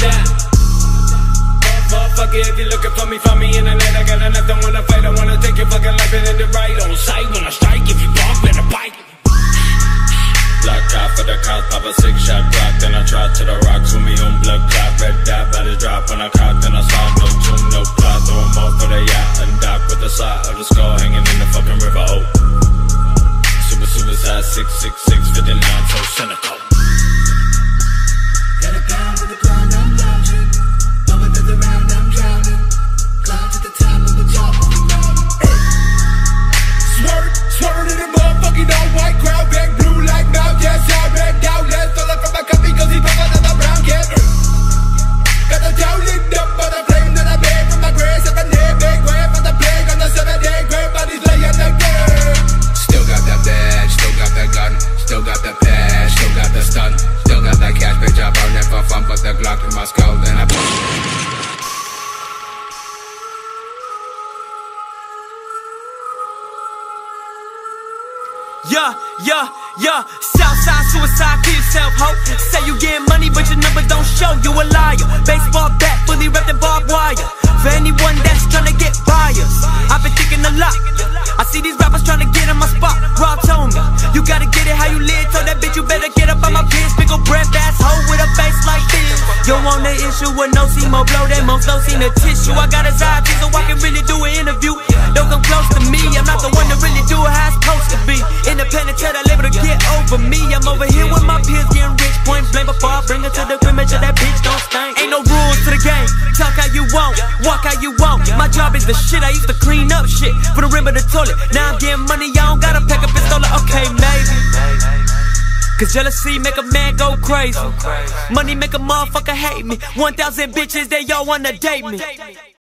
that. Fuck it, if you're looking for me, find me in the net. I got enough, don't wanna fight, I wanna take your fucking life and end it right on sight. When I strike, if you block, better bite. Block out for the cops, pop a 6-shot Glock. Then I try to the rocks with me on blood clot. Red dot, body drop when I cock. Then I saw no tune, no plot. Throw them off for the yacht and dock with the side of the skull hanging in the fucking river. Oh, suicide 666 59, so cynical. Got a pound with the ground, I'm lounging. Over to the round, I'm drowning. Climb to the top of the top of the mountain. Swerve in the motherfucking all white crowd. Back blue like mouth, yes, I red out. Let's all up from my cup because he pop another brown cat. Got the town lit up by the flame that I made from my grave. 7 day big grave from the plague on the 7-day grave. Bodies laying like dirt. Still got that badge, still got that gun, still got the patch, still got the stun, still got that cash, bitch, I burn it for fun, put the Glock in my skull, then I Yeah, Southside suicide, kill yourself, ho. Say you getting money, but your number don't show, you a liar. Baseball bat, fully wrapped in barbed wire. For anyone that's tryna get buyers, I've been thinking a lot. I see these rappers tryna get in my spot. Rob told me, you gotta get it how you live. Told that bitch you better get up on my biz. Big ol' breath ass hoe with a face like this. You want the issue with no see more blow, that most low seen the tissue. I got his eye so I can really do an interview. Don't come close to me, I'm not the one to really do it how it's supposed to be. Independent, tell that label to get over me. I'm over here with my peers getting rich. Point blank before I bring her to the crib, make sure that bitch don't stink. Ain't no rules to the game, talk how you want, walk how you want. My job is the shit, I used to clean up shit for the rim of the toilet. Now I'm getting money, I don't gotta pack a pistol. Okay, maybe, cause jealousy make a man go crazy. Money make a motherfucker hate me. 1,000 bitches, they all wanna date me.